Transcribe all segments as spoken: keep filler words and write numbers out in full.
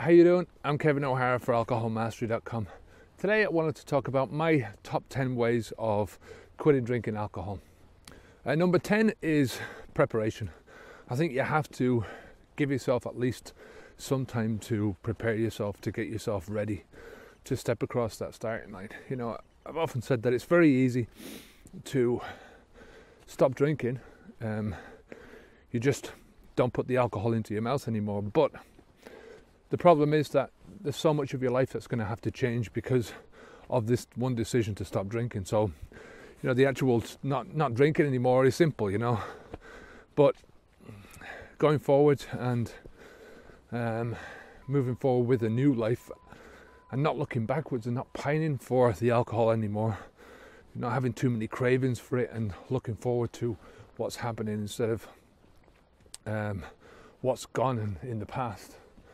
how you doing? I'm Kevin O'Hara for alcohol mastery dot com. Today I wanted to talk about my top ten ways of quitting drinking alcohol. Uh, number ten is preparation. I think you have to give yourself at least some time to prepare yourself, to get yourself ready to step across that starting line. You know, I've often said that it's very easy to stop drinking. Um, you just don't put the alcohol into your mouth anymore. But the problem is that there's so much of your life that's going to have to change because of this one decision to stop drinking. So, you know, the actual not not drinking anymore is simple, you know. But going forward and um, moving forward with a new life and not looking backwards and not pining for the alcohol anymore, not having too many cravings for it and looking forward to what's happening instead of um, what's gone in, in the past.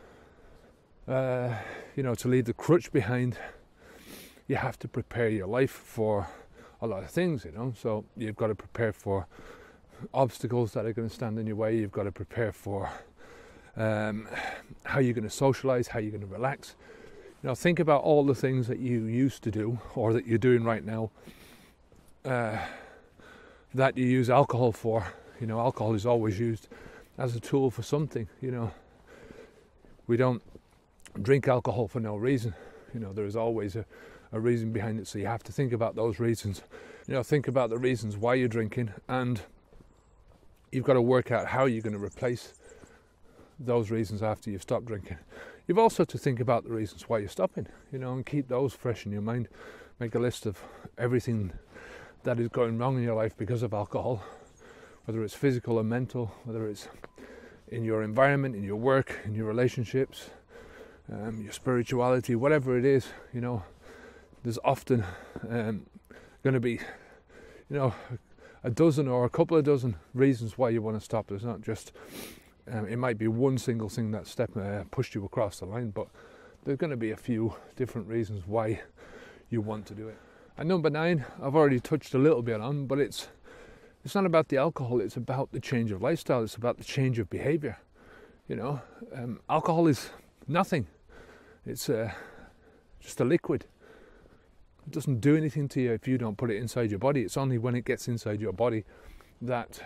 Uh, you know, to leave the crutch behind, you have to prepare your life for a lot of things, you know. So you've got to prepare for obstacles that are going to stand in your way. You've got to prepare for um, how you're going to socialize, how you're going to relax. You know, think about all the things that you used to do or that you're doing right now uh, that you use alcohol for. You know, alcohol is always used as a tool for something, you know. We don't drink alcohol for no reason. You know, there is always a, a reason behind it, so you have to think about those reasons. You know, think about the reasons why you're drinking, and you've got to work out how you're going to replace those reasons after you've stopped drinking. You've also to think about the reasons why you're stopping, you know, and keep those fresh in your mind. Make a list of everything that is going wrong in your life because of alcohol, whether it's physical or mental, whether it's in your environment, in your work, in your relationships, um, your spirituality, whatever it is. You know, there's often um, going to be, you know, a dozen or a couple of dozen reasons why you want to stop. There's not just, um, it might be one single thing that step uh, pushed you across the line, but there's going to be a few different reasons why you want to do it. And number nine, I've already touched a little bit on, but it's it's not about the alcohol, it's about the change of lifestyle, it's about the change of behavior. You know, um, alcohol is nothing. It's uh, just a liquid. It doesn't do anything to you if you don't put it inside your body. It's only when it gets inside your body that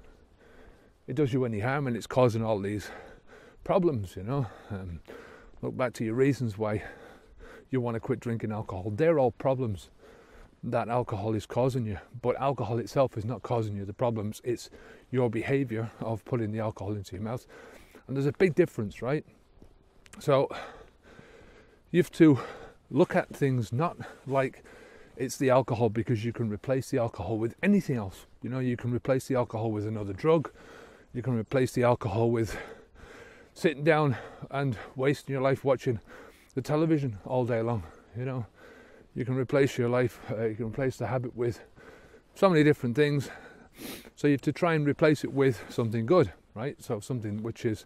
it does you any harm, and it's causing all these problems, you know. Um, look back to your reasons why you want to quit drinking alcohol. They're all problems that alcohol is causing you, but alcohol itself is not causing you the problems. It's your behavior of putting the alcohol into your mouth, and there's a big difference, right? So you have to look at things not like it's the alcohol, because you can replace the alcohol with anything else. You know, you can replace the alcohol with another drug. You can replace the alcohol with sitting down and wasting your life watching the television all day long. You know, you can replace your life, uh, you can replace the habit with so many different things. So you have to try and replace it with something good, right? So something which is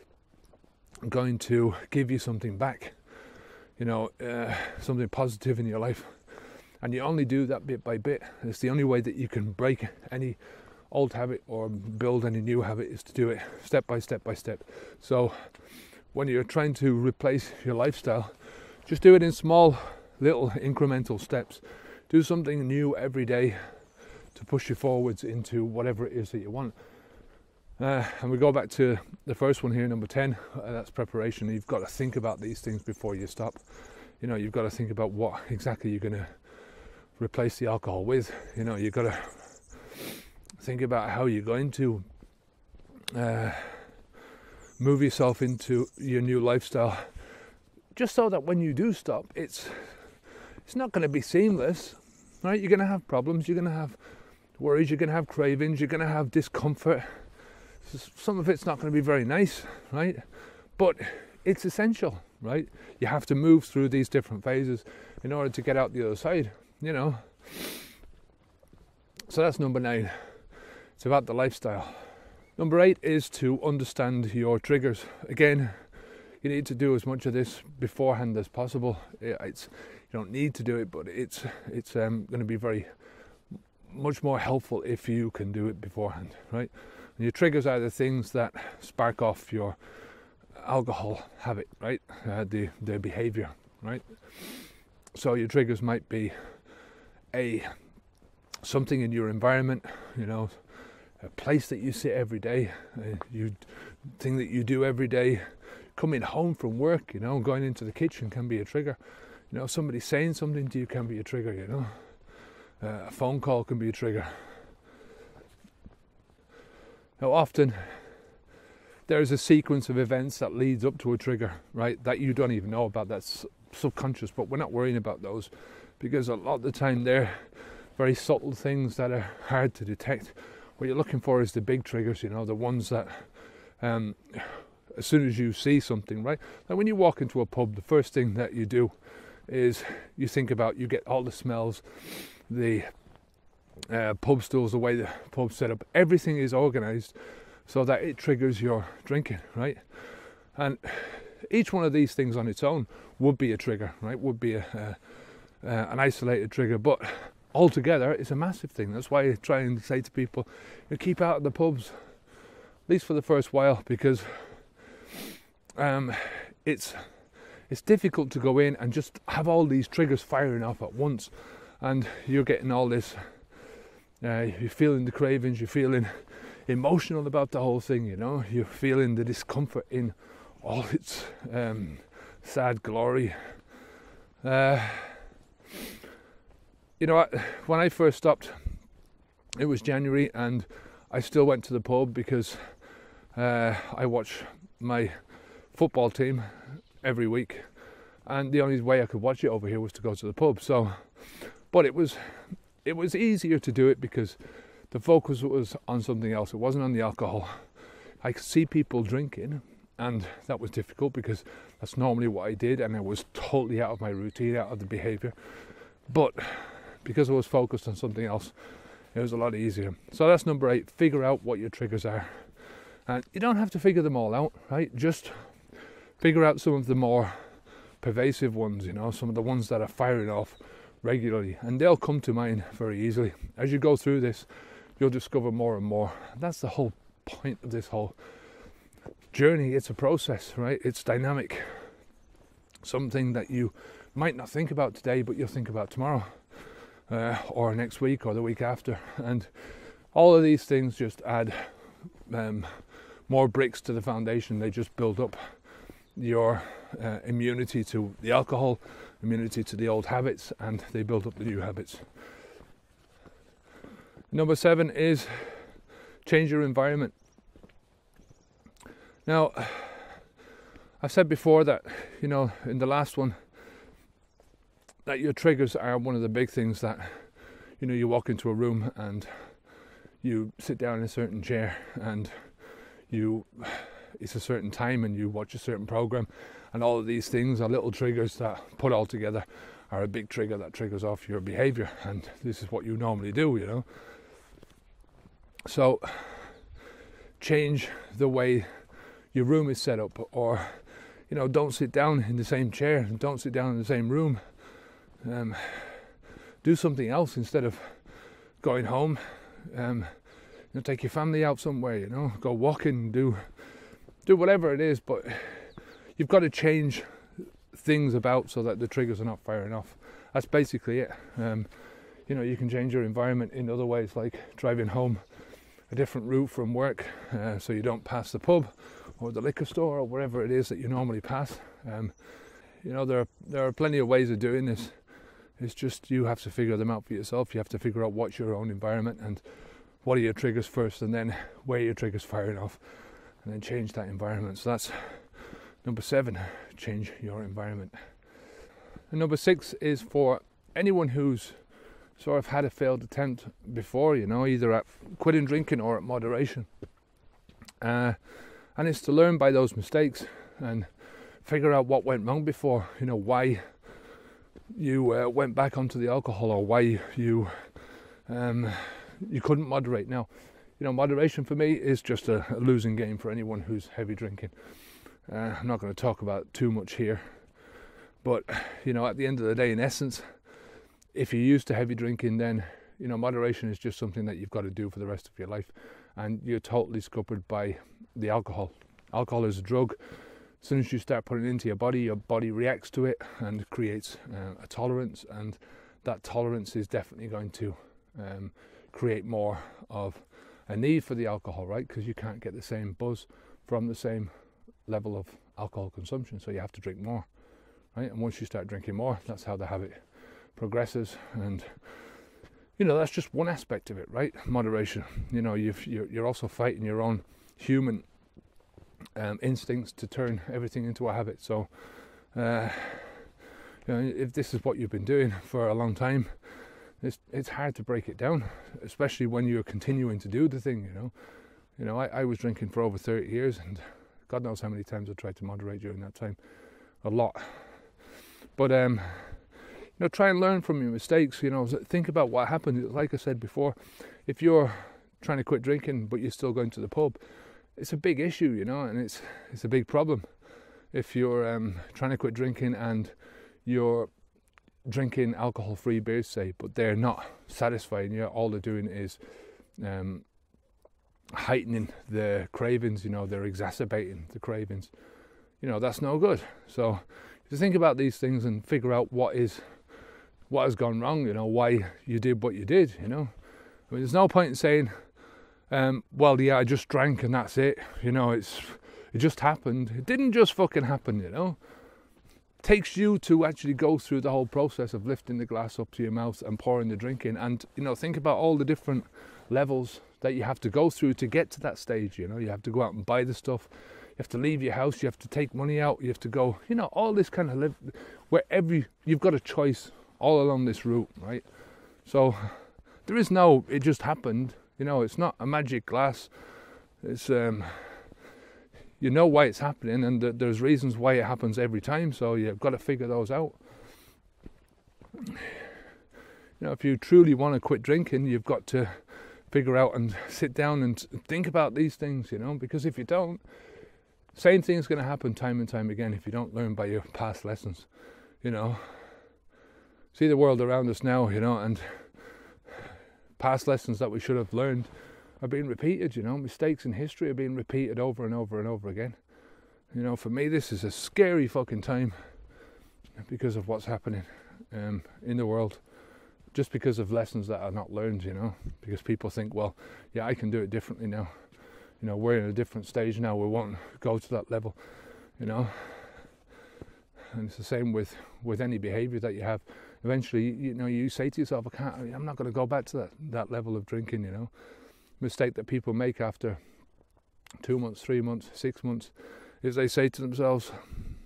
going to give you something back, you know, uh, something positive in your life. And you only do that bit by bit. It's the only way that you can break any old habit or build any new habit, is to do it step by step by step. So when you're trying to replace your lifestyle, just do it in small little incremental steps. Do something new every day to push you forwards into whatever it is that you want. Uh, and we go back to the first one here, number ten, uh, that's preparation. You've got to think about these things before you stop. You know, you've got to think about what exactly you're going to replace the alcohol with. You know, you've got to think about how you're going to uh, move yourself into your new lifestyle, just so that when you do stop, it's it's not going to be seamless, right? You're going to have problems, you're going to have worries, you're going to have cravings, you're going to have discomfort. Some of it's not going to be very nice, right? But it's essential, right? You have to move through these different phases in order to get out the other side, you know. So that's number nine. It's about the lifestyle. Number eight is to understand your triggers. Again, you need to do as much of this beforehand as possible. It's you don't need to do it, but it's it's um, going to be very much more helpful if you can do it beforehand, right? And your triggers are the things that spark off your alcohol habit, right? Uh, the the behavior, right? So your triggers might be a something in your environment, you know, a place that you sit every day, a you thing that you do every day. Coming home from work, you know, going into the kitchen can be a trigger. You know, somebody saying something to you can be a trigger. You know, uh, a phone call can be a trigger. Now, often there's a sequence of events that leads up to a trigger, right? That you don't even know about. That's subconscious, but we're not worrying about those because a lot of the time they're very subtle things that are hard to detect. What you're looking for is the big triggers, you know, the ones that um, as soon as you see something, right? Like when you walk into a pub, the first thing that you do is you think about, you get all the smells, the uh, pub stools, the way the pub's set up, everything is organised so that it triggers your drinking, right? And each one of these things on its own would be a trigger, right? Would be a, uh, uh, an isolated trigger, but altogether it's a massive thing. That's why I try and say to people, you keep out of the pubs, at least for the first while, because um, it's it's difficult to go in and just have all these triggers firing off at once, and you're getting all this, uh, you're feeling the cravings, you're feeling emotional about the whole thing, you know, you're feeling the discomfort in all its um, sad glory. Uh, you know, when I first stopped, it was January, and I still went to the pub because uh, I watch my football team every week, and the only way I could watch it over here was to go to the pub. So, but it was it was easier to do it because the focus was on something else. It wasn't on the alcohol. I could see people drinking, and that was difficult because that's normally what I did, and it was totally out of my routine, out of the behaviour. But because I was focused on something else, it was a lot easier. So that's number eight. Figure out what your triggers are, and you don't have to figure them all out, right? Just figure out some of the more pervasive ones, you know, some of the ones that are firing off regularly, and they'll come to mind very easily. As you go through this, you'll discover more and more. That's the whole point of this whole journey. It's a process, right? It's dynamic. Something that you might not think about today, but you'll think about tomorrow, uh, or next week, or the week after. And all of these things just add um, more bricks to the foundation. They just build up your uh, immunity to the alcohol, immunity to the old habits, and they build up the new habits. Number seven is change your environment. Now, I've said before that, you know, in the last one, that your triggers are one of the big things that, you know, you walk into a room and you sit down in a certain chair and you, it's a certain time and you watch a certain program, and all of these things are little triggers that put all together are a big trigger that triggers off your behavior, and this is what you normally do, you know. So change the way your room is set up, or, you know, don't sit down in the same chair, don't sit down in the same room. Um, do something else instead of going home. Um, you know, take your family out somewhere, you know, go walking, do do whatever it is, but you've got to change things about so that the triggers are not firing off. That's basically it. Um, you know, you can change your environment in other ways, like driving home a different route from work, uh, so you don't pass the pub or the liquor store or wherever it is that you normally pass. Um, you know, there are, there are plenty of ways of doing this. It's just you have to figure them out for yourself. You have to figure out what's your own environment and what are your triggers first, and then where your triggers firing off, and then change that environment. So that's number seven, change your environment. And number six is for anyone who's sort of had a failed attempt before, you know, either at quitting drinking or at moderation. Uh, and it's to learn by those mistakes and figure out what went wrong before, you know, why you uh, went back onto the alcohol, or why you um, you couldn't moderate. Now, you know, moderation for me is just a, a losing game for anyone who's heavy drinking. Uh, I'm not going to talk about it too much here, but, you know, at the end of the day, in essence, if you're used to heavy drinking, then, you know, moderation is just something that you've got to do for the rest of your life, and you're totally scuppered by the alcohol. Alcohol is a drug, As soon as you start putting it into your body, your body reacts to it and creates uh, a tolerance, and that tolerance is definitely going to um, create more of a need for the alcohol, right? Because you can't get the same buzz from the same level of alcohol consumption, so you have to drink more, right? And once you start drinking more, that's how the habit progresses. And you know, that's just one aspect of it, right? Moderation. You know, you've, you're, you're also fighting your own human um, instincts to turn everything into a habit. So uh, you know, if this is what you've been doing for a long time, it's it's hard to break it down, especially when you're continuing to do the thing. You know, you know, I, I was drinking for over thirty years, and God knows how many times I tried to moderate during that time, a lot. But um, you know, try and learn from your mistakes. You know, think about what happened. Like I said before, if you're trying to quit drinking but you're still going to the pub, it's a big issue. You know, and it's it's a big problem. If you're um, trying to quit drinking and you're drinking alcohol-free beers, say, but they're not satisfying you, all they're doing is um, heightening the cravings, you know, they're exacerbating the cravings. You know, that's no good. So just think about these things and figure out what is what has gone wrong, you know, why you did what you did, you know. I mean, there's no point in saying, um, well, yeah, I just drank and that's it, you know, it's it just happened. It didn't just fucking happen, you know. Takes you to actually go through the whole process of lifting the glass up to your mouth and pouring the drink in, and you know, think about all the different levels that you have to go through to get to that stage. You know, you have to go out and buy the stuff, you have to leave your house, you have to take money out, you have to go, you know, all this kind of live where every you've got a choice all along this route, right? So there is no it just happened, you know, it's not a magic glass. It's um you know why it's happening, and th- there's reasons why it happens every time, so you've got to figure those out. You know, if you truly want to quit drinking, you've got to figure out and sit down and think about these things, you know, because if you don't, same thing's going to happen time and time again if you don't learn by your past lessons, you know. See the world around us now, you know, and past lessons that we should have learned are being repeated, you know. Mistakes in history are being repeated over and over and over again. You know, for me, this is a scary fucking time because of what's happening um, in the world, just because of lessons that are not learned, you know, because people think, well, yeah, I can do it differently now. You know, we're in a different stage now, we won't go to that level, you know. And it's the same with, with any behaviour that you have. Eventually, you know, you say to yourself, I can't, I'm not going to go back to that, that level of drinking, you know. Mistake that people make after two months, three months, six months is they say to themselves,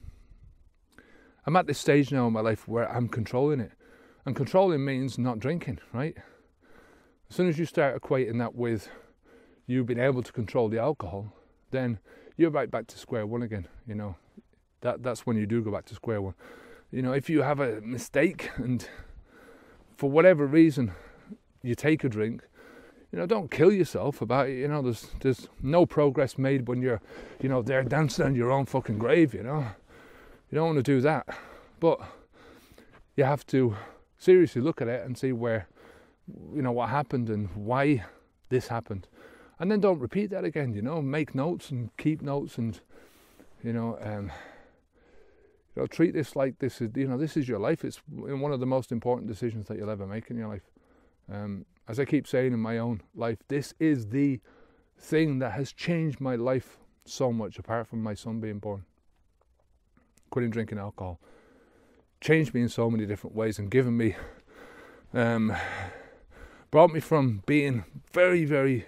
I'm at this stage now in my life where I'm controlling it. And controlling means not drinking, right? As soon as you start equating that with you being able to control the alcohol, then you're right back to square one again, you know. That that's when you do go back to square one. You know, if you have a mistake and for whatever reason you take a drink, you know, don't kill yourself about it. You know, there's there's no progress made when you're, you know, there dancing on your own fucking grave, you know. You don't want to do that. But you have to seriously look at it and see where, you know, what happened and why this happened. And then don't repeat that again, you know. Make notes and keep notes and, you know, um, you know, treat this like this is, you know, this is your life. It's one of the most important decisions that you'll ever make in your life. Um, as I keep saying in my own life, this is the thing that has changed my life so much, apart from my son being born. Quitting drinking alcohol changed me in so many different ways and given me, um, brought me from being very, very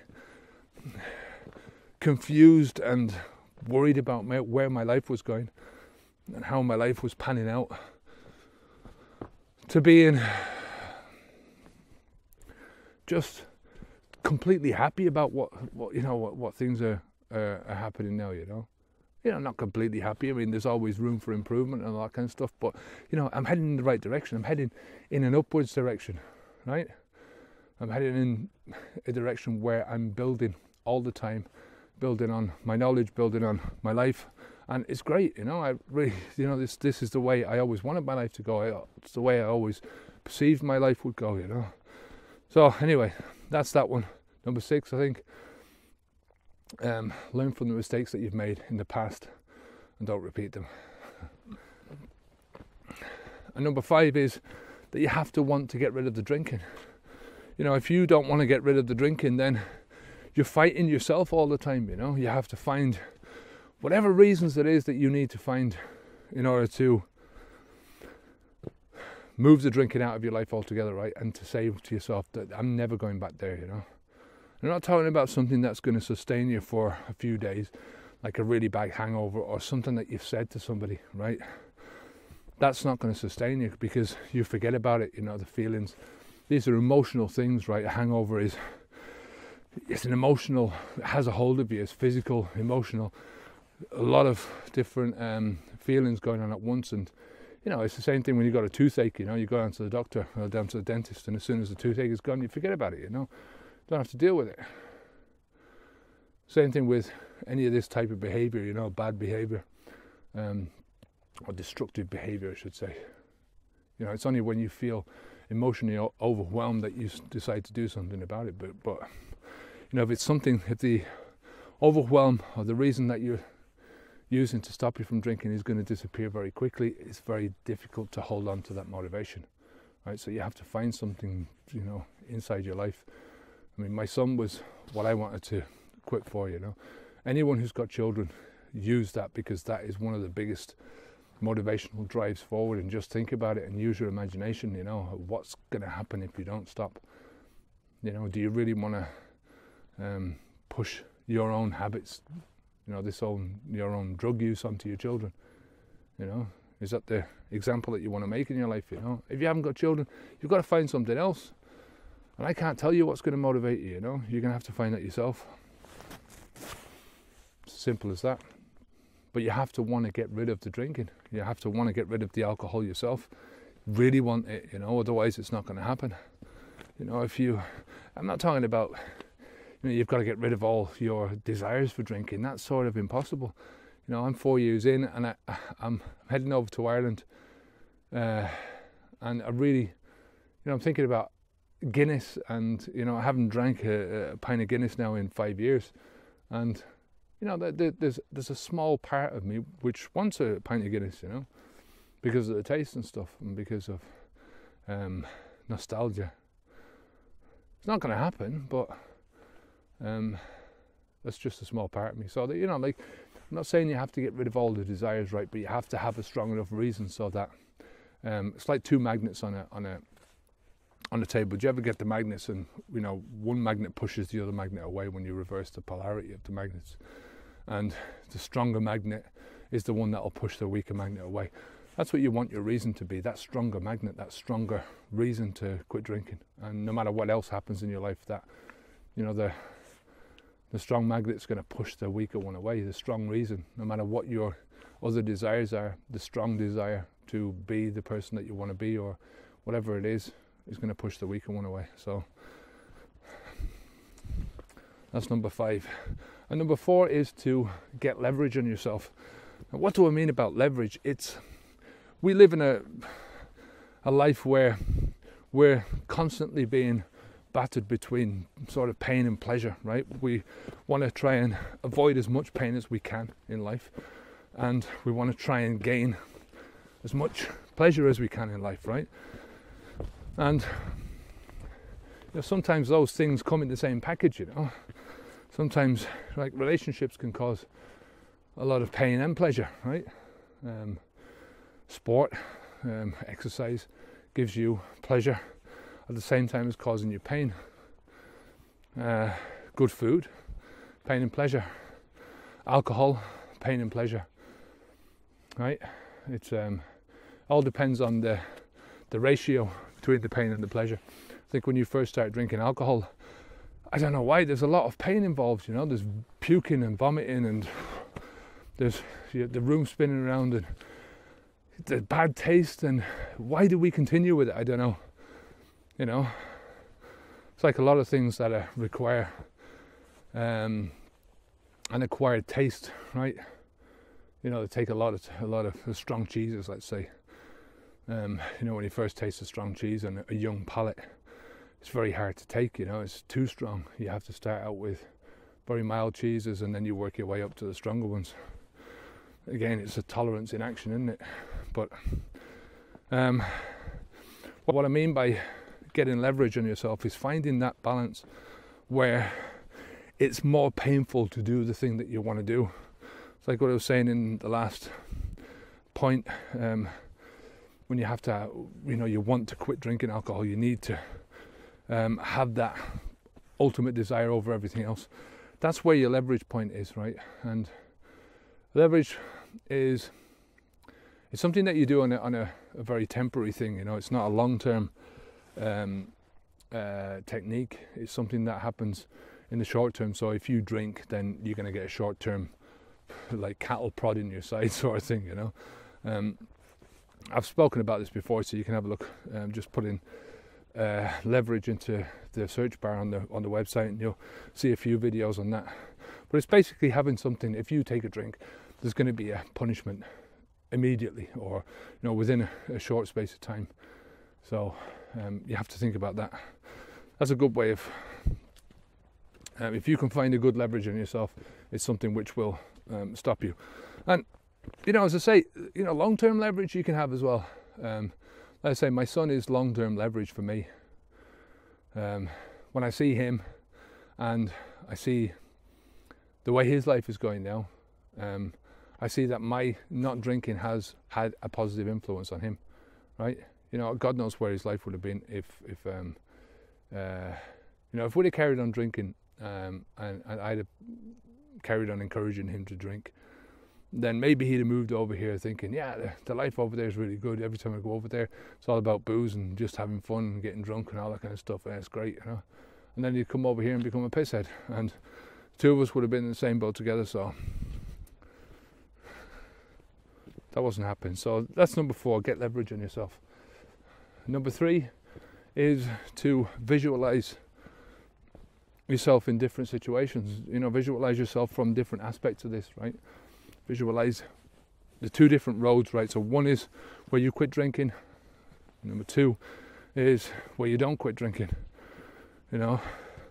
confused and worried about my, where my life was going and how my life was panning out, to being just completely happy about what, what you know what, what things are, uh, are happening now, you know. You know, not completely happy. I mean, there's always room for improvement and all that kind of stuff. But, you know, I'm heading in the right direction. I'm heading in an upwards direction, right? I'm heading in a direction where I'm building all the time, building on my knowledge, building on my life. And it's great, you know. I really, you know, this this is the way I always wanted my life to go. I, it's the way I always perceived my life would go, you know. So, anyway, that's that one. Number six, I think. Um, learn from the mistakes that you've made in the past and don't repeat them. And number five is that you have to want to get rid of the drinking. You know, if you don't want to get rid of the drinking, then you're fighting yourself all the time, you know. You have to find whatever reasons it is that you need to find in order to move the drinking out of your life altogether, right? And to say to yourself that I'm never going back there, you know. I'm not talking about something that's going to sustain you for a few days, like a really bad hangover or something that you've said to somebody, right? That's not going to sustain you because you forget about it, you know, the feelings. These are emotional things, right? A hangover is, it's an emotional, it has a hold of you. It's physical, emotional, a lot of different um, feelings going on at once. And, you know, it's the same thing when you got a toothache, you know, you go down to the doctor or down to the dentist, and as soon as the toothache is gone, you forget about it, you know. Don't have to deal with it. Same thing with any of this type of behaviour, you know, bad behaviour. Um, or destructive behaviour, I should say. You know, it's only when you feel emotionally o- overwhelmed that you s- decide to do something about it. But, but, you know, if it's something, if the overwhelm or the reason that you're using to stop you from drinking is going to disappear very quickly, it's very difficult to hold on to that motivation, right? So you have to find something, you know, inside your life. I mean, my son was what I wanted to quit for, you know. Anyone who's got children, use that, because that is one of the biggest motivational drives forward. And just think about it and use your imagination, you know, what's going to happen if you don't stop. You know, do you really want to um, push your own habits, you know, this own your own drug use onto your children? You know, is that the example that you want to make in your life? You know, if you haven't got children, you've got to find something else. And I can't tell you what's going to motivate you, you know, you're going to have to find that yourself. It's as simple as that. But you have to want to get rid of the drinking. You have to want to get rid of the alcohol yourself. Really want it, you know, otherwise it's not going to happen. You know, if you, I'm not talking about, you know, you've got to get rid of all your desires for drinking. That's sort of impossible. You know, I'm four years in and I, I'm heading over to Ireland. Uh, and I really, you know, I'm thinking about Guinness, and, you know, I haven't drank a, a pint of Guinness now in five years. And, you know, there's there's a small part of me which wants a pint of Guinness, you know, because of the taste and stuff, and because of um, nostalgia. It's not going to happen, but um, that's just a small part of me. So that, you know, like, I'm not saying you have to get rid of all the desires, right? But you have to have a strong enough reason so that um, it's like two magnets on a on a on the table. Do you ever get the magnets, and, you know, one magnet pushes the other magnet away when you reverse the polarity of the magnets? And the stronger magnet is the one that will push the weaker magnet away. That's what you want your reason to be, that stronger magnet, that stronger reason to quit drinking. And no matter what else happens in your life, that, you know, the the strong magnet's going to push the weaker one away. The strong reason, no matter what your other desires are, the strong desire to be the person that you want to be, or whatever it is, is going to push the weaker one away. So that's number five. And number four is to get leverage on yourself. Now, what do I mean about leverage? It's, we live in a a life where we're constantly being battered between sort of pain and pleasure, right? We want to try and avoid as much pain as we can in life, and we want to try and gain as much pleasure as we can in life, right? And, you know, sometimes those things come in the same package, you know. Sometimes, like, relationships can cause a lot of pain and pleasure, right? Um, sport, um, exercise gives you pleasure at the same time as causing you pain. Uh, good food, pain and pleasure. Alcohol, pain and pleasure, right? It's um, all depends on the the ratio between the pain and the pleasure. I think when you first start drinking alcohol, I don't know why, there's a lot of pain involved, you know. There's puking and vomiting, and there's, you know, the room spinning around, and the bad taste, and why do we continue with it? I don't know. You know, it's like a lot of things that are, require um, an acquired taste, right? You know, they take a lot of a lot of strong cheeses, let's say. Um, you know, when you first taste a strong cheese on a young palate, it's very hard to take, you know, it's too strong. You have to start out with very mild cheeses, and then you work your way up to the stronger ones. again, it's a tolerance in action, isn't it? But um, what I mean by getting leverage on yourself is finding that balance where it's more painful to do the thing that you want to do. It's like what I was saying in the last point. Um, when you have to, you know, you want to quit drinking alcohol, you need to um, have that ultimate desire over everything else. That's where your leverage point is, right? And leverage is it's something that you do on a, on a, a very temporary thing. You know, it's not a long-term um, uh, technique. It's something that happens in the short term. So if you drink, then you're going to get a short-term, like cattle prod in your side sort of thing. You know, um, I've spoken about this before, so you can have a look. Um, just put in uh, leverage into the search bar on the on the website, and you'll see a few videos on that. But it's basically having something. If you take a drink, there's going to be a punishment immediately, or you know, within a, a short space of time. So um, you have to think about that. That's a good way of. Um, if you can find a good leverage in yourself, it's something which will um, stop you. And you know, as I say, you know, long-term leverage you can have as well. Um, like I say, my son is long-term leverage for me. Um, when I see him and I see the way his life is going now, um, I see that my not drinking has had a positive influence on him, right? You know, God knows where his life would have been if, if um, uh, you know, if we'd have carried on drinking um, and, and I'd have carried on encouraging him to drink, then maybe he'd have moved over here thinking, yeah, the, the life over there is really good. Every time I go over there, it's all about booze and just having fun and getting drunk and all that kind of stuff, and it's great, you know. And then he'd come over here and become a pisshead, and two of us would have been in the same boat together, so that wasn't happening. So that's number four, get leverage on yourself. Number three is to visualize yourself in different situations. You know, visualize yourself from different aspects of this, right? Visualize the two different roads, right? So one is where you quit drinking. Number two is where you don't quit drinking. You know,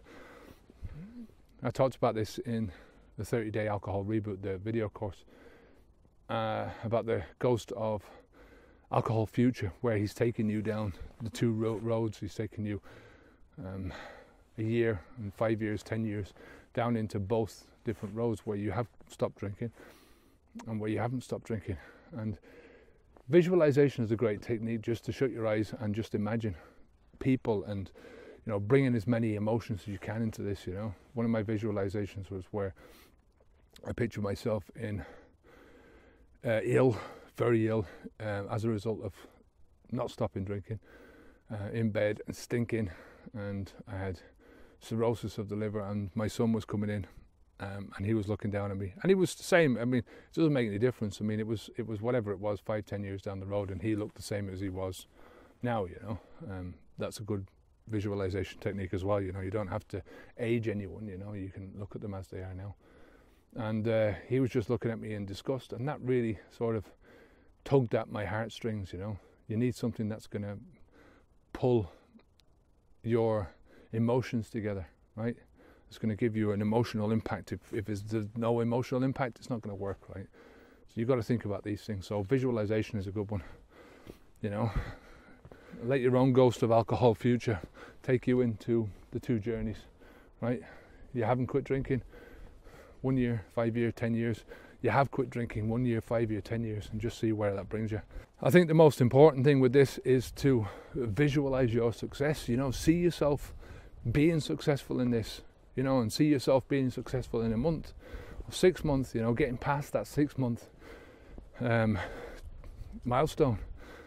I talked about this in the thirty day Alcohol Reboot, the video course, uh, about the ghost of Alcohol Future, where he's taking you down the two ro- roads. He's taking you um, a year and five years, ten years down into both different roads where you have stopped drinking and where you haven't stopped drinking. And visualization is a great technique, just to shut your eyes and just imagine people and, you know, bring in as many emotions as you can into this. You know, one of my visualizations was where I picture myself in uh, ill, very ill, uh, as a result of not stopping drinking, uh, in bed and stinking, and I had cirrhosis of the liver, and my son was coming in. Um, and he was looking down at me, and he was the same. I mean, it doesn't make any difference. I mean, it was it was whatever it was, five, ten years down the road, and he looked the same as he was now. You know, um, that's a good visualization technique as well. You know, you don't have to age anyone. You know, you can look at them as they are now. And uh, he was just looking at me in disgust, and that really sort of tugged at my heartstrings. You know, you need something that's going to pull your emotions together, right? It's going to give you an emotional impact. If, if there's no emotional impact, it's not going to work, right? So you've got to think about these things. So visualization is a good one. You know, let your own ghost of Alcohol Future take you into the two journeys, right? You haven't quit drinking, one year, five year, ten years. You have quit drinking, one year, five year, ten years, and just see where that brings you. I think the most important thing with this is to visualize your success. You know, see yourself being successful in this. You know, and see yourself being successful in a month or six months, you know, getting past that six month um, milestone.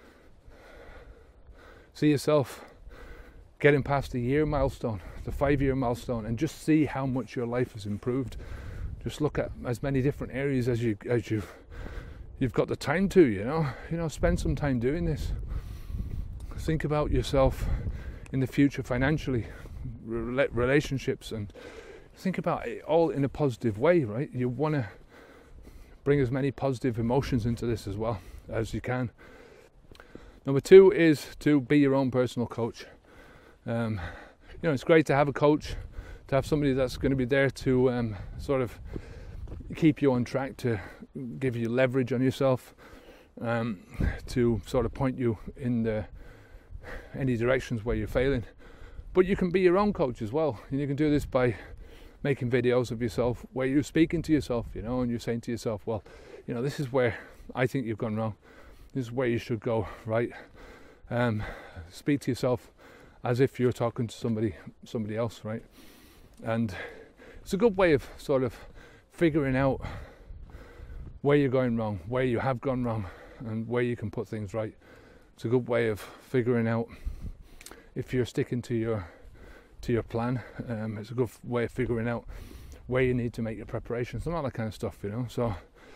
See yourself getting past the year milestone, the five year milestone, and just see how much your life has improved. Just look at as many different areas as you as you you've got the time to, you know. You know, spend some time doing this. Think about yourself in the future financially, relationships, and think about it all in a positive way, right? You want to bring as many positive emotions into this as well as you can. Number two is to be your own personal coach. Um, you know, it's great to have a coach, to have somebody that's going to be there to um, sort of keep you on track, to give you leverage on yourself, um, to sort of point you in the any directions where you're failing. But you can be your own coach as well, and you can do this by making videos of yourself where you're speaking to yourself, you know, and you're saying to yourself, well, you know, this is where I think you've gone wrong, this is where you should go right. Um, speak to yourself as if you're talking to somebody somebody else, right? And it's a good way of sort of figuring out where you're going wrong, where you have gone wrong, and where you can put things right. It's a good way of figuring out if you're sticking to your to your plan. Um, it's a good way of figuring out where you need to make your preparations and all that kind of stuff, you know. So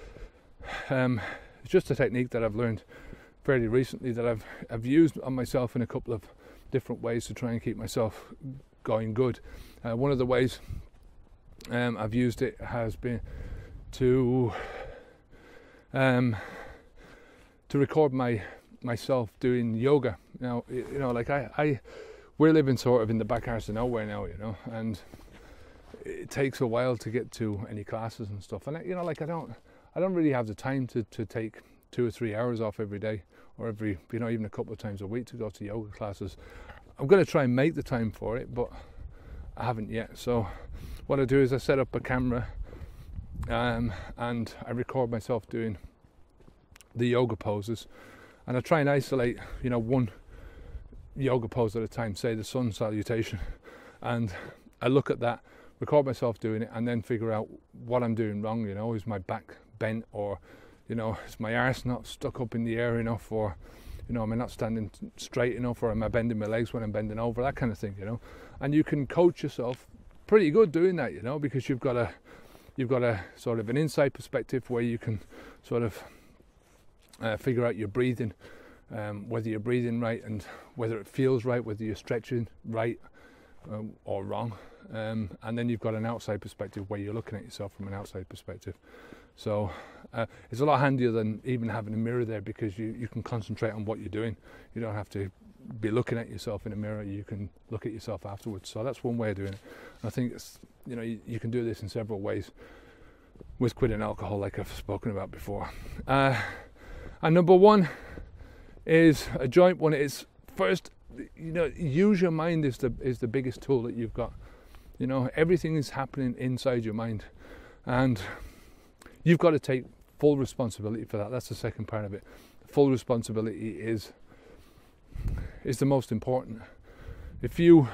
um, it's just a technique that I've learned fairly recently, that I've I've used on myself in a couple of different ways to try and keep myself going good. Uh, one of the ways um, I've used it has been to um, to record my myself doing yoga. Now, you know, like I, I we're living sort of in the back arse of nowhere now, you know, and it takes a while to get to any classes and stuff. And I, you know, like I don't, I don't really have the time to, to take two or three hours off every day, or every, you know, even a couple of times a week to go to yoga classes. I'm going to try and make the time for it, but I haven't yet. So what I do is I set up a camera, um, and I record myself doing the yoga poses, and I try and isolate, you know, one yoga pose at a time, say the sun salutation, and I look at that, record myself doing it, and then figure out what I'm doing wrong. You know, is my back bent, or, you know, is my arse not stuck up in the air enough, or, you know, am I not standing straight enough, or am I bending my legs when I'm bending over, that kind of thing, you know. And you can coach yourself pretty good doing that, you know, because you've got a you've got a sort of an inside perspective where you can sort of uh, figure out your breathing, um, whether you're breathing right and whether it feels right, whether you're stretching right um, or wrong. Um, and then you've got an outside perspective where you're looking at yourself from an outside perspective. So uh, it's a lot handier than even having a mirror there, because you, you can concentrate on what you're doing. You don't have to be looking at yourself in a mirror. You can look at yourself afterwards. So that's one way of doing it. I think it's, you know, you, you can do this in several ways with quitting alcohol, like I've spoken about before. Uh, and number one is a joint one. It's first, you know, use your mind is the is the biggest tool that you've got. You know, everything is happening inside your mind, and you've got to take full responsibility for that. That's the second part of it. Full responsibility is is the most important. If you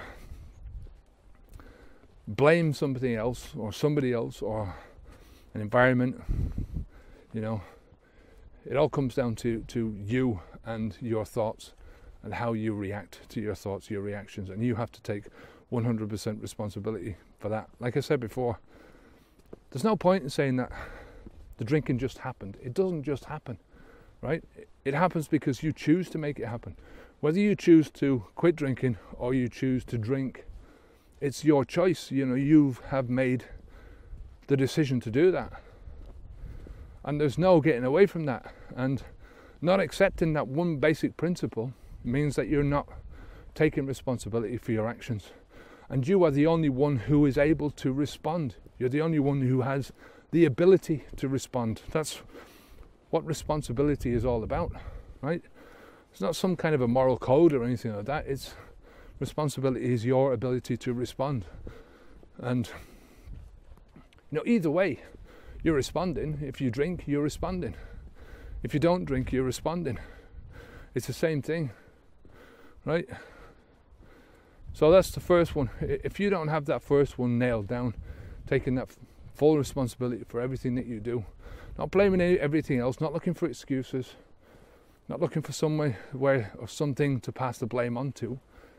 blame something else or somebody else or an environment, you know, it all comes down to, to you and your thoughts and how you react to your thoughts, your reactions, and you have to take one hundred percent responsibility for that. Like I said before, there's no point in saying that the drinking just happened. It doesn't just happen, right? It happens because you choose to make it happen. Whether you choose to quit drinking or you choose to drink, it's your choice. You know, you have made the decision to do that. And there's no getting away from that. And not accepting that one basic principle means that you're not taking responsibility for your actions. And you are the only one who is able to respond. You're the only one who has the ability to respond. That's what responsibility is all about, right? It's not some kind of a moral code or anything like that. It's responsibility is your ability to respond. And, you know, either way, you're responding. If you drink, you're responding. If you don't drink, you're responding. It's the same thing, right? So that's the first one. If you don't have that first one nailed down, taking that full responsibility for everything that you do, not blaming everything else, not looking for excuses, not looking for somewhere where or something to pass the blame on to.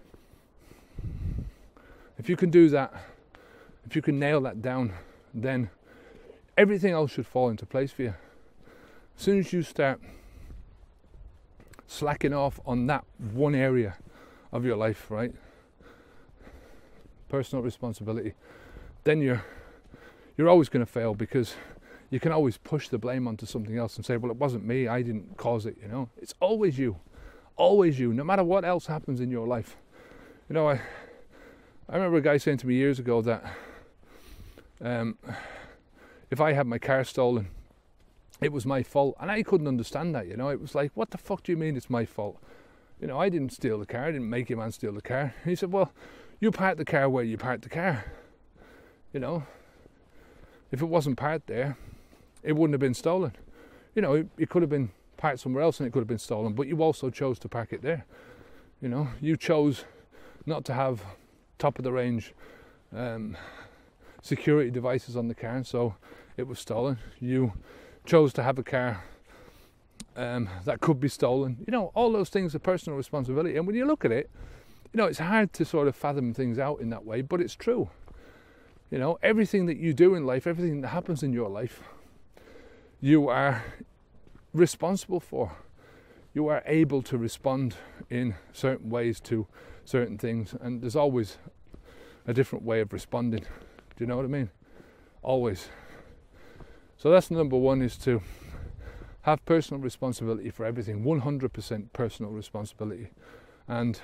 If you can do that, if you can nail that down, then everything else should fall into place for you. As soon as you start slacking off on that one area of your life, right? Personal responsibility, then you're you're always going to fail, because you can always push the blame onto something else and say, well, it wasn't me, I didn't cause it, you know. It's always you. Always you, no matter what else happens in your life. You know, I I remember a guy saying to me years ago that um, if I had my car stolen, it was my fault. And I couldn't understand that, you know. It was like, what the fuck do you mean it's my fault? You know, I didn't steal the car. I didn't make your man steal the car. He said, well, you parked the car where you parked the car. You know, if it wasn't parked there, it wouldn't have been stolen. You know, it, it could have been parked somewhere else and it could have been stolen, but you also chose to park it there. You know, you chose not to have top of the range um, security devices on the car, so it was stolen. You chose to have a car um, that could be stolen. You know, all those things are personal responsibility. And when you look at it, you know, it's hard to sort of fathom things out in that way, but it's true. You know, everything that you do in life, everything that happens in your life, you are responsible for. You are able to respond in certain ways to certain things, and there's always a different way of responding. Do you know what I mean? Always. So that's number one, is to have personal responsibility for everything, one hundred percent personal responsibility, and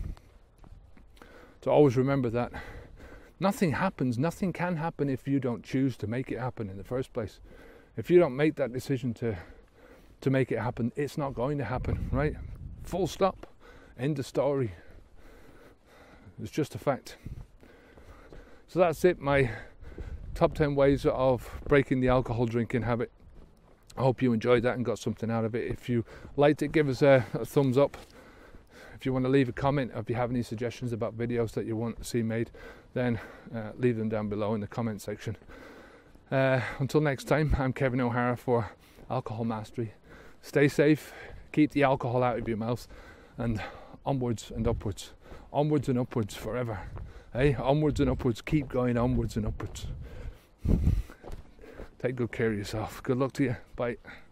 to always remember that nothing happens, nothing can happen if you don't choose to make it happen in the first place. If you don't make that decision to to make it happen, it's not going to happen, right? Full stop. End of story. It's just a fact. So that's it, my top ten ways of breaking the alcohol drinking habit. I hope you enjoyed that and got something out of it. If you liked it, give us a, a thumbs up. If you want to leave a comment, or if you have any suggestions about videos that you want to see made, then uh, leave them down below in the comment section. Uh, until next time, I'm Kevin O'Hara for Alcohol Mastery. Stay safe, keep the alcohol out of your mouth, and onwards and upwards. Onwards and upwards forever. Hey, onwards and upwards, keep going onwards and upwards. Take good care of yourself. Good luck to you. Bye.